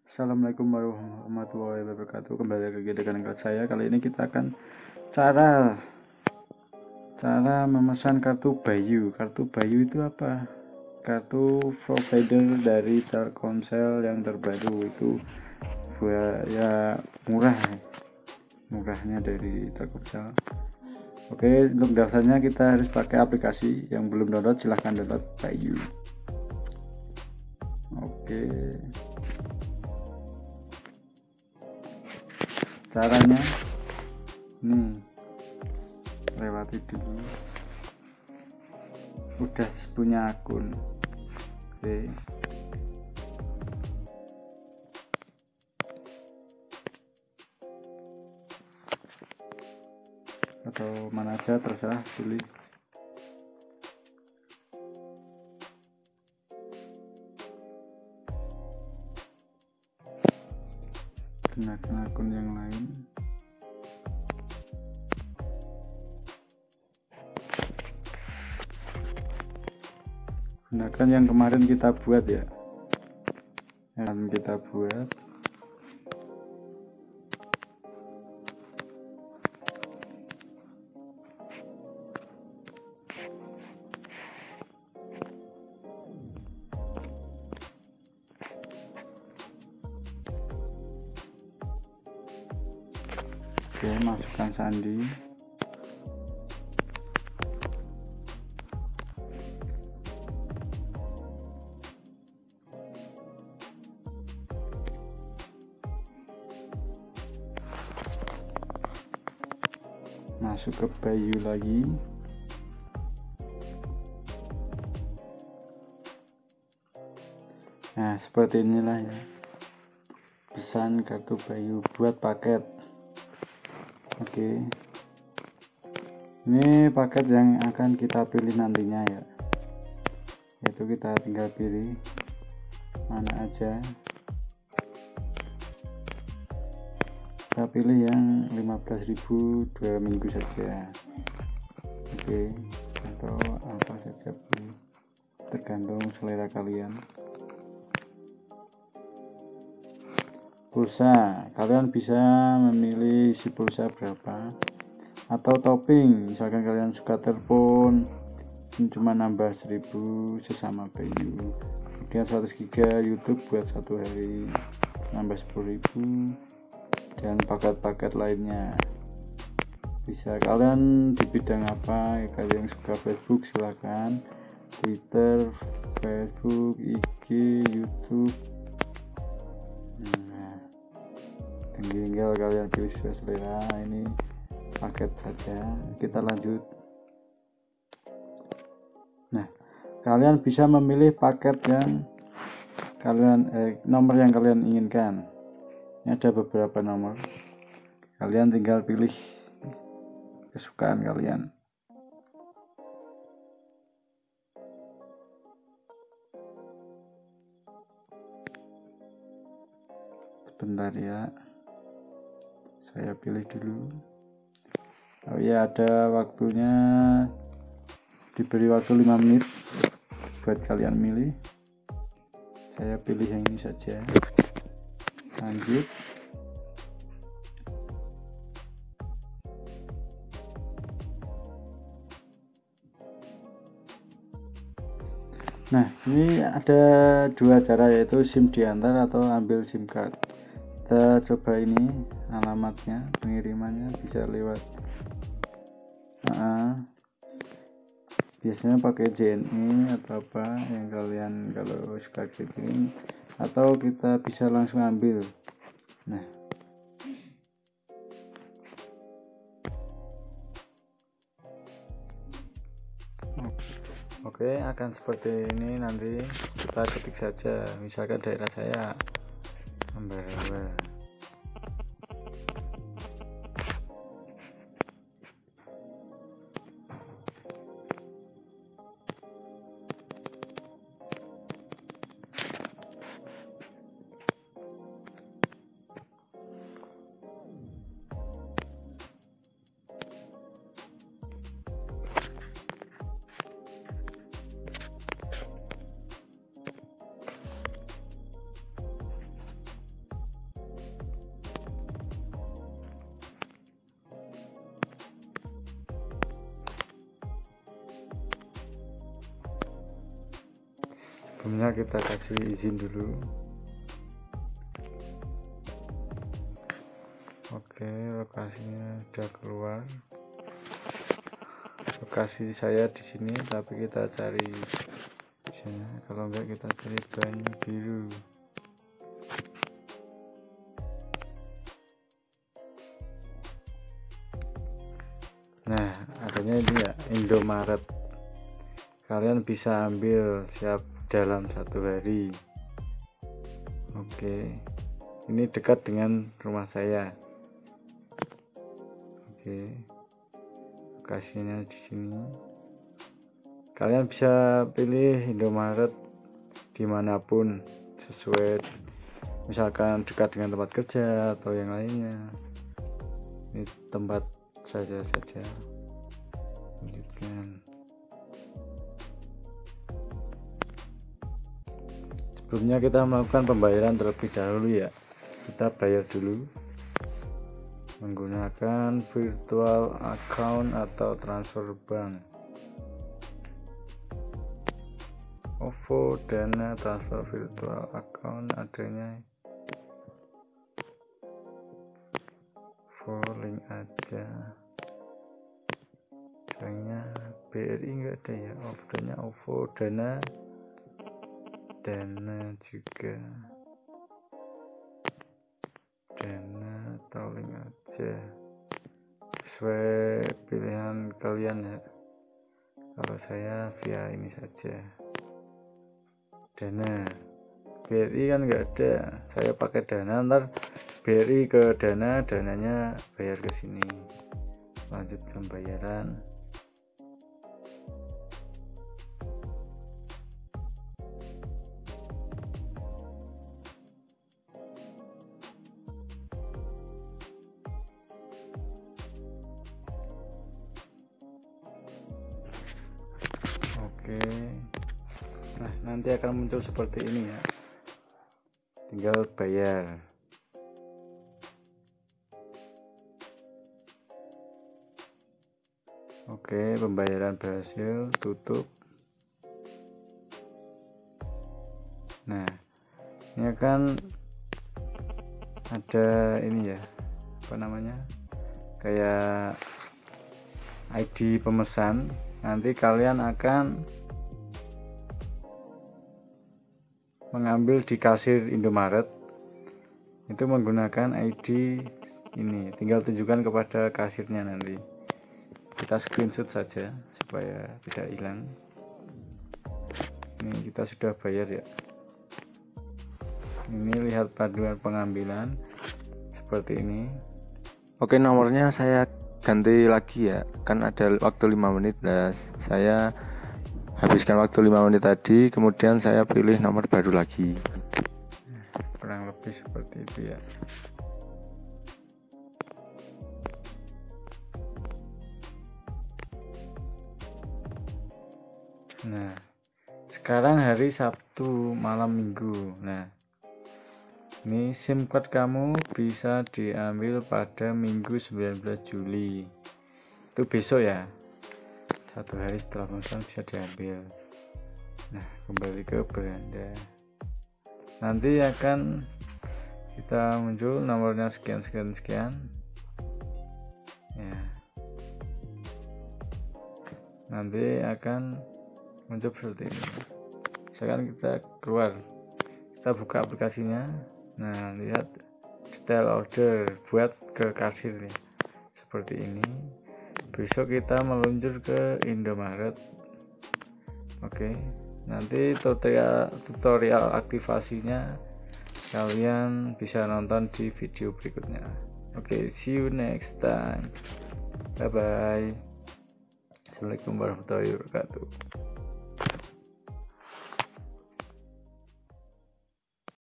Assalamualaikum warahmatullahi wabarakatuh. Kembali lagi dengan saya. Kali ini kita akan cara memesan kartu Bayu. Kartu Bayu itu apa? Kartu provider dari Telkomsel yang terbaru itu ya murahnya dari Telkomsel. Oke, untuk daftarnya kita harus pakai aplikasi. Yang belum download silahkan download Bayu. Oke, caranya nih, lewati dulu, udah punya akun. Oke, atau mana aja terserah, pilih. Gunakan akun yang lain. Gunakan yang kemarin kita buat ya. Yang kita buat. Oke, masukkan sandi. Masuk ke Bayu lagi. Nah, seperti inilah ya. Pesan kartu Bayu buat paket. Oke. Ini paket yang akan kita pilih nantinya ya. Yaitu kita tinggal pilih mana aja. Kita pilih yang 15.000 2 minggu saja. Oke, atau apa saja pun, tergantung selera kalian. Pulsa, kalian bisa memilih isi pulsa berapa, atau topping. Misalkan kalian suka telepon, cuma nambah 1000 sesama Bayu. Kemudian 100 GB YouTube buat satu hari, nambah 10.000. Dan paket-paket lainnya. Bisa kalian di bidang apa, kalian suka Facebook silakan, Twitter, Facebook, IG, YouTube. Nah, tinggal kalian pilih sesuai selera. Ini paket saja, kita lanjut. Nah, kalian bisa memilih paket yang kalian nomor yang kalian inginkan. Ini ada beberapa nomor, kalian tinggal pilih kesukaan kalian. Sebentar ya, saya pilih dulu. Oh ya, ada waktunya, diberi waktu 5 menit buat kalian milih. Saya pilih yang ini saja. Lanjut. Nah, ini ada dua cara, yaitu SIM diantar atau ambil SIM card. Kita coba ini alamatnya, pengirimannya bisa lewat biasanya pakai JNE atau apa yang kalian kalau suka kirim, atau kita bisa langsung ambil. Nah, oke, akan seperti ini. Nanti kita ketik saja, misalkan daerah saya Ambarawa. sebelumnya kita kasih izin dulu. Oke, lokasinya sudah keluar. Lokasi saya di sini, tapi kita cari sana. Kalau enggak kita cari banyu biru. Nah, adanya ini ya, Indomaret. Kalian bisa ambil siap dalam 1 hari. Oke, ini dekat dengan rumah saya. Oke, lokasinya di sini. Kalian bisa pilih Indomaret dimanapun sesuai, misalkan dekat dengan tempat kerja atau yang lainnya. Ini tempat saja. Lanjutkan. Sebelumnya kita melakukan pembayaran terlebih dahulu ya. Kita bayar dulu menggunakan virtual account atau transfer bank. OVO, Dana, transfer virtual account adanya link aja. Sayangnya BRI enggak ada ya. Optionnya OVO, Dana juga. Dana atau link aja, sesuai pilihan kalian ya. Kalau saya via ini saja, Dana. BRI kan nggak ada, saya pakai Dana. Ntar BRI ke Dana, dananya bayar ke sini. Lanjut pembayaran. Oke, nah nanti akan muncul seperti ini ya, tinggal bayar. Oke, pembayaran berhasil, tutup. Nah, ini akan ada ini ya, apa namanya, kayak ID pemesan. Nanti kalian akan mengambil di kasir Indomaret itu menggunakan ID ini, tinggal tunjukkan kepada kasirnya. Nanti kita screenshot saja supaya tidak hilang. Ini kita sudah bayar ya. Ini lihat paduan pengambilan seperti ini. Oke, nomornya saya ganti lagi ya, kan ada waktu 5 menit. Nah, saya habiskan waktu 5 menit tadi, kemudian saya pilih nomor baru lagi. Kurang lebih seperti itu ya. Nah, sekarang hari Sabtu malam Minggu. Nah, ini SIM card kamu bisa diambil pada Minggu 19 Juli. Itu besok ya. 1 hari setelah pemesanan bisa diambil. Nah, kembali ke beranda. Nanti akan kita muncul nomornya sekian. Ya. Nanti akan muncul seperti ini. Misalkan kita keluar, kita buka aplikasinya. Nah, lihat detail order buat ke kasir ya. Seperti ini. Besok kita meluncur ke Indomaret. Oke, nanti tutorial aktivasinya kalian bisa nonton di video berikutnya. Oke, see you next time. Bye bye. Assalamualaikum warahmatullahi wabarakatuh.